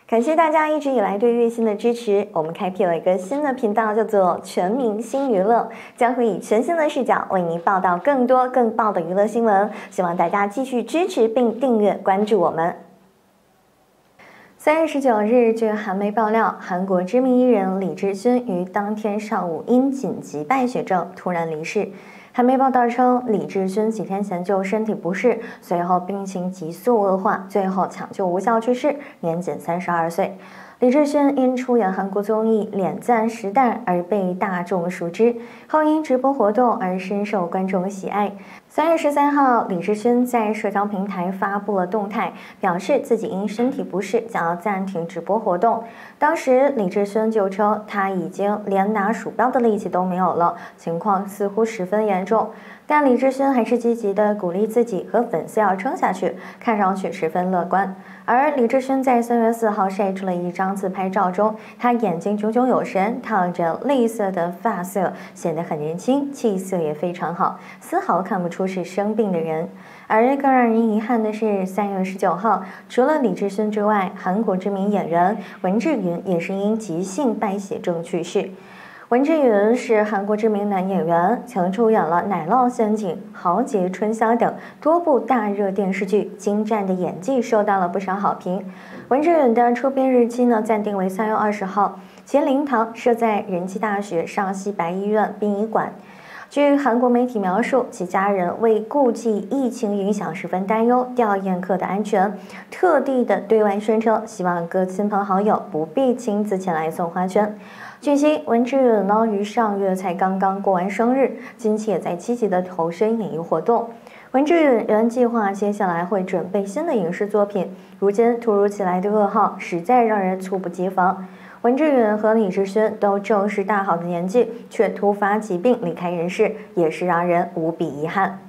感谢大家一直以来对月薪的支持，我们开辟了一个新的频道，叫做全民新娱乐，将会以全新的视角为您报道更多更爆的娱乐新闻，希望大家继续支持并订阅关注我们。3月19日，据韩媒爆料，韩国知名艺人李智勋于当天上午因紧急败血症突然离世。韩媒报道称，李智勋几天前就身体不适，随后病情急速恶化，最后抢救无效去世，年仅32岁。李智勋因出演韩国综艺《脸赞时代》而被大众熟知，后因直播活动而深受观众喜爱。3月13号，李智勋在社交平台发布了动态，表示自己因身体不适将要暂停直播活动。当时李智勋就称，他已经连拿鼠标的力气都没有了，情况似乎十分严重。但李智勋还是积极地鼓励自己和粉丝要撑下去，看上去十分乐观。而李智勋在3月4号晒出了一张自拍照中，他眼睛炯炯有神，烫着绿色的发色，显得很年轻，气色也非常好，丝毫看不出是生病的人。而更让人遗憾的是，3月19号，除了李智勋之外，韩国知名演员文志允也是因急性败血症去世。文志允是韩国知名男演员，曾出演了《奶酪陷阱》《豪杰春香》等多部大热电视剧，精湛的演技受到了不少好评。文志允的出殡日期呢暂定为3月20号，其灵堂设在仁济大学上西白医院殡仪馆。据韩国媒体描述，其家人为顾忌疫情影响十分担忧吊唁客的安全，特地的对外宣称，希望各亲朋好友不必亲自前来送花圈。据悉，文志允呢于上月才刚刚过完生日，近期也在积极的投身演艺活动。文志允原计划接下来会准备新的影视作品，如今突如其来的噩耗，实在让人猝不及防。文志允和李智勋都正是大好的年纪，却突发疾病离开人世，也是让人无比遗憾。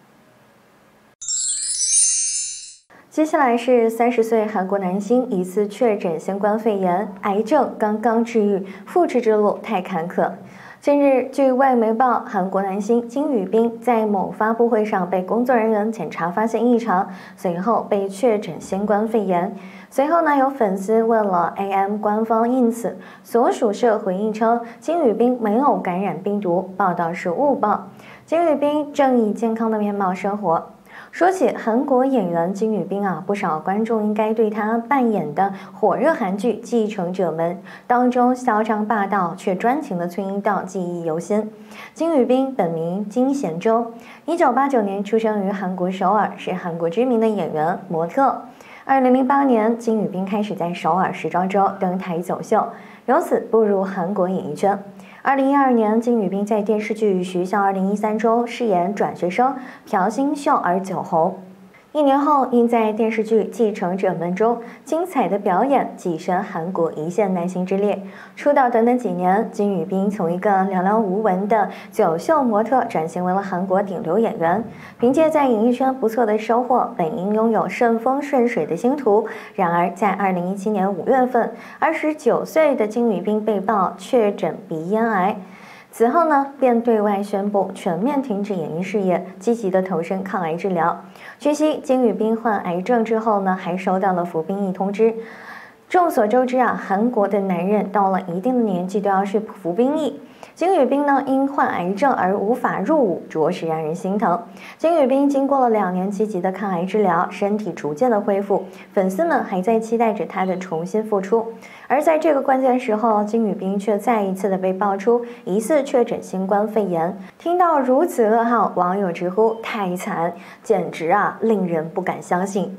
接下来是30岁韩国男星疑似确诊新冠肺炎，癌症刚刚治愈，复治之路太坎坷。近日，据外媒报，韩国男星金宇彬在某发布会上被工作人员检查发现异常，随后被确诊新冠肺炎。随后呢，有粉丝问了 AM 官方因此，所属社回应称金宇彬没有感染病毒，报道是误报。金宇彬正以健康的面貌生活。说起韩国演员金宇彬啊，不少观众应该对他扮演的火热韩剧《继承者们》当中嚣张霸道却专情的崔英道记忆犹新。金宇彬本名金贤周，1989年出生于韩国首尔，是韩国知名的演员、模特。2008年，金宇彬开始在首尔时装周登台走秀，由此步入韩国演艺圈。2012年，金宇彬在电视剧《学校2013》中饰演转学生朴星秀而走红。1年后，因在电视剧《继承者们》中精彩的表演，跻身韩国一线男星之列。出道短短几年，金宇彬从一个寥寥无闻的走秀模特转型为了韩国顶流演员。凭借在演艺圈不错的收获，本应拥有顺风顺水的星途。然而，在2017年5月份，29岁的金宇彬被曝确诊鼻咽癌。此后呢，便对外宣布全面停止演艺事业，积极的投身抗癌治疗。据悉，金宇彬患癌症之后呢，还收到了服兵役通知。众所周知啊，韩国的男人到了一定的年纪都要去服兵役。金宇彬呢，因患癌症而无法入伍，着实让人心疼。金宇彬经过了2年积极的抗癌治疗，身体逐渐的恢复，粉丝们还在期待着他的重新复出。而在这个关键时候，金宇彬却再一次的被爆出疑似确诊新冠肺炎。听到如此噩耗，网友直呼太惨，简直啊令人不敢相信。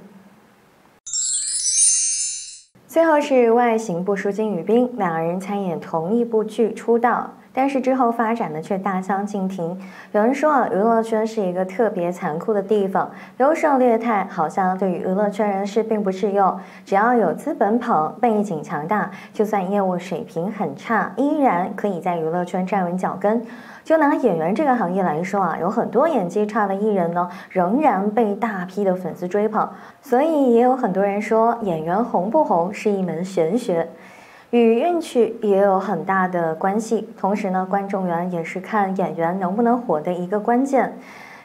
最后是外形不输金宇彬，两人参演同一部剧出道，但是之后发展的却大相径庭。有人说啊，娱乐圈是一个特别残酷的地方，优胜劣汰好像对于娱乐圈人士并不适用。只要有资本捧，背景强大，就算业务水平很差，依然可以在娱乐圈站稳脚跟。就拿演员这个行业来说啊，有很多演技差的艺人呢，仍然被大批的粉丝追捧。所以也有很多人说，演员红不红是一门玄学。与运气也有很大的关系，同时呢，观众缘也是看演员能不能火的一个关键。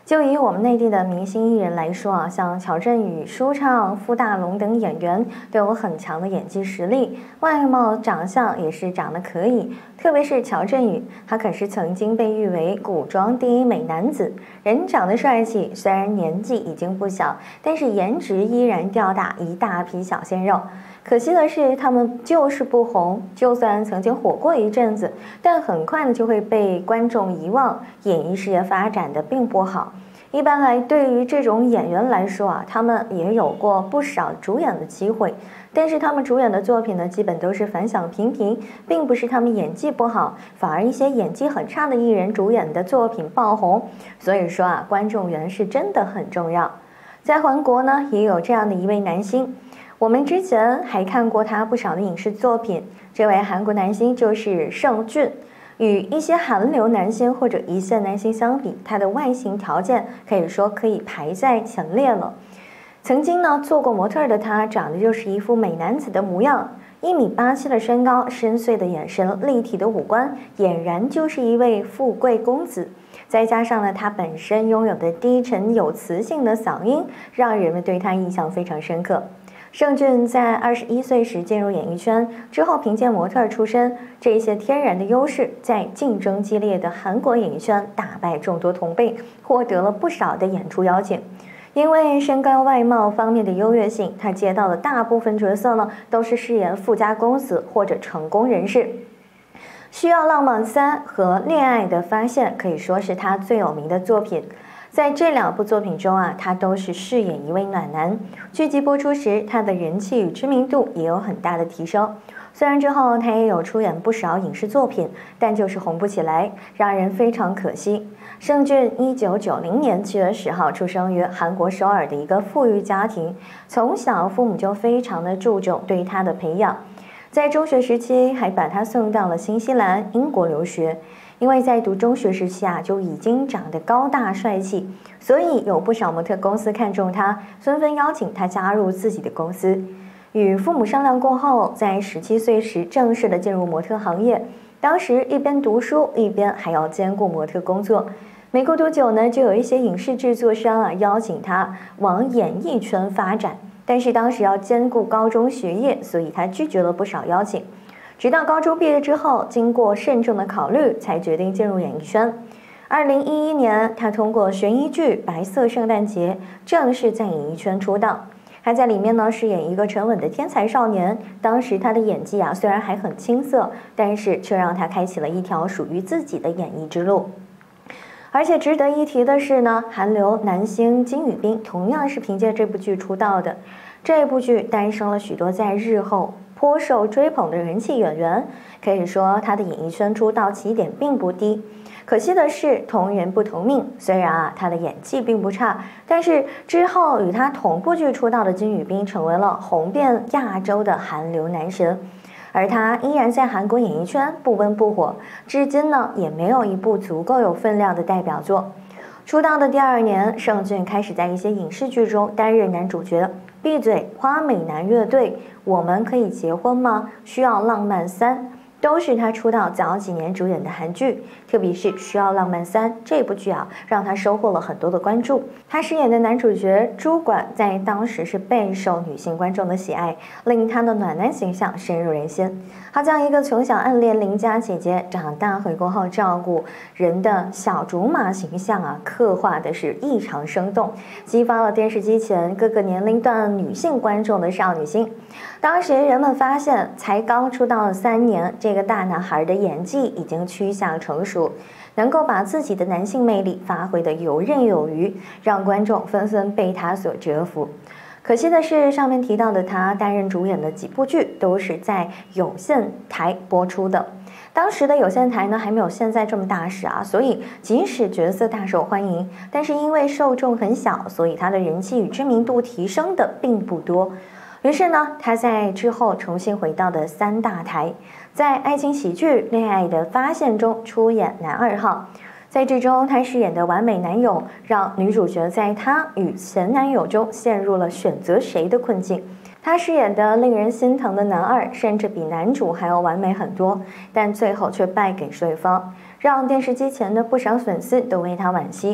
就以我们内地的明星艺人来说啊，像乔振宇、舒畅、傅大龙等演员都有很强的演技实力，外貌长相也是长得可以。特别是乔振宇，他可是曾经被誉为古装第一美男子，人长得帅气，虽然年纪已经不小，但是颜值依然吊打一大批小鲜肉。可惜的是，他们就是不红，就算曾经火过一阵子，但很快呢就会被观众遗忘，演艺事业发展的并不好。一般来，对于这种演员来说啊，他们也有过不少主演的机会，但是他们主演的作品呢，基本都是反响平平，并不是他们演技不好，反而一些演技很差的艺人主演的作品爆红。所以说啊，观众缘是真的很重要。在韩国呢，也有这样的一位男星。我们之前还看过他不少的影视作品，这位韩国男星就是盛俊。与一些韩流男星或者一线男星相比，他的外形条件可以说可以排在前列了。曾经呢做过模特的他，长得就是一副美男子的模样，1.87米的身高，深邃的眼神，立体的五官，俨然就是一位富贵公子。再加上呢，他本身拥有的低沉有磁性的嗓音，让人们对他印象非常深刻。盛俊在21岁时进入演艺圈，之后凭借模特出身这些天然的优势，在竞争激烈的韩国演艺圈打败众多同辈，获得了不少的演出邀请。因为身高外貌方面的优越性，他接到的大部分角色呢，都是饰演富家公子或者成功人士。需要浪漫3和恋爱的发现可以说是他最有名的作品。在这2部作品中啊，他都是饰演一位暖男。剧集播出时，他的人气与知名度也有很大的提升。虽然之后他也有出演不少影视作品，但就是红不起来，让人非常可惜。盛俊1990年7月10号出生于韩国首尔的一个富裕家庭，从小父母就非常的注重对他的培养，在中学时期还把他送到了新西兰、英国留学。因为在读中学时期啊，就已经长得高大帅气，所以有不少模特公司看中他，纷纷邀请他加入自己的公司。与父母商量过后，在17岁时正式的进入模特行业。当时一边读书，一边还要兼顾模特工作。没过多久呢，就有一些影视制作商啊邀请他往演艺圈发展，但是当时要兼顾高中学业，所以他拒绝了不少邀请。直到高中毕业之后，经过慎重的考虑，才决定进入演艺圈。2011年，他通过悬疑剧《白色圣诞节》正式在演艺圈出道。他在里面呢饰演一个沉稳的天才少年。当时他的演技啊虽然还很青涩，但是却让他开启了一条属于自己的演艺之路。而且值得一提的是呢，韩流男星金宇彬同样是凭借这部剧出道的。这部剧诞生了许多在日后颇受追捧的人气演员，可以说他的演艺圈出道起点并不低。可惜的是，同人不同命。虽然啊他的演技并不差，但是之后与他同部剧出道的金宇彬成为了红遍亚洲的韩流男神，而他依然在韩国演艺圈不温不火，至今呢也没有一部足够有分量的代表作。出道的第2年，盛俊开始在一些影视剧中担任男主角。闭嘴、花美男乐队、我们可以结婚吗？需要浪漫3都是他出道早几年主演的韩剧，特别是《需要浪漫3》这部剧啊，让他收获了很多的关注。他饰演的男主角朱管在当时是备受女性观众的喜爱，令他的暖男形象深入人心。他将一个从小暗恋邻家姐姐，长大回国后照顾人的小竹马形象啊，刻画的是异常生动，激发了电视机前各个年龄段女性观众的少女心。当时人们发现，才刚出道了3年，这个大男孩的演技已经趋向成熟，能够把自己的男性魅力发挥得游刃有余，让观众纷纷被他所折服。可惜的是，上面提到的他担任主演的几部剧都是在有线台播出的。当时的有线台呢还没有现在这么大势啊，所以即使角色大受欢迎，但是因为受众很小，所以他的人气与知名度提升的并不多。于是呢，他在之后重新回到的3大台，在爱情喜剧《恋爱的发现》中出演男2号。在剧中，他饰演的完美男友，让女主角在他与前男友中陷入了选择谁的困境。他饰演的令人心疼的男2，甚至比男主还要完美很多，但最后却败给对方，让电视机前的不少粉丝都为他惋惜。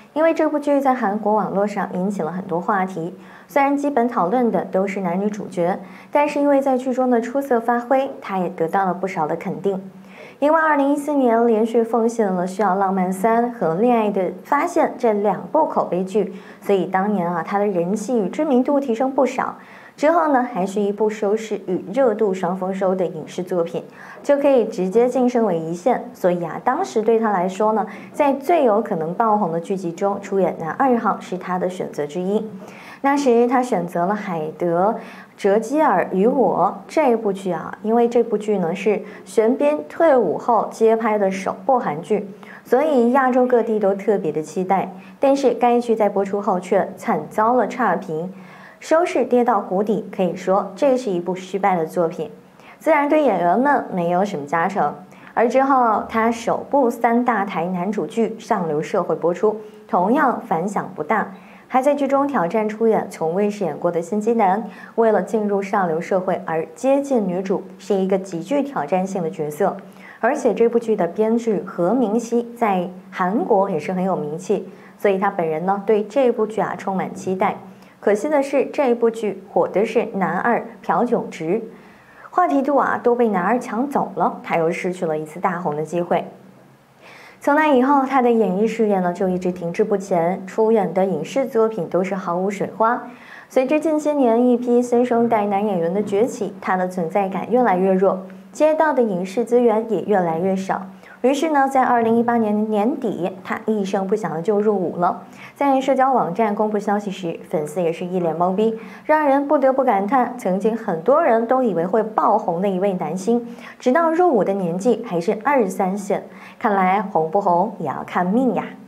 因为这部剧在韩国网络上引起了很多话题。虽然基本讨论的都是男女主角，但是因为在剧中的出色发挥，他也得到了不少的肯定。因为2014年连续奉献了《需要浪漫3》和《恋爱的发现》这2部口碑剧，所以当年他的人气与知名度提升不少。之后呢，还是一部收视与热度双丰收的影视作品，就可以直接晋升为一线。所以当时对他来说呢，在最有可能爆红的剧集中，出演男2号是他的选择之一。那时他选择了海德·哲基尔与我这部剧因为这部剧呢是玄彬退伍后接拍的首部韩剧，所以亚洲各地都特别的期待。但是该剧在播出后却惨遭了差评，收视跌到谷底，可以说这是一部失败的作品，自然对演员们没有什么加成。而之后他首部3大台男主剧《上流社会》播出，同样反响不大，还在剧中挑战出演从未饰演过的新机男，为了进入上流社会而接近女主，是一个极具挑战性的角色。而且这部剧的编剧何明熙在韩国也是很有名气，所以他本人呢对这部剧充满期待。可惜的是，这一部剧火的是男2朴炯植，话题度都被男2抢走了，他又失去了一次大红的机会。从那以后，他的演艺事业呢就一直停滞不前，出演的影视作品都是毫无水花。随着近些年一批新生代男演员的崛起，他的存在感越来越弱，接到的影视资源也越来越少。于是呢，在2018年年底，他一声不响的就入伍了。在社交网站公布消息时，粉丝也是一脸懵逼，让人不得不感叹，曾经很多人都以为会爆红的一位男星，直到入伍的年纪还是23线，看来红不红也要看命呀。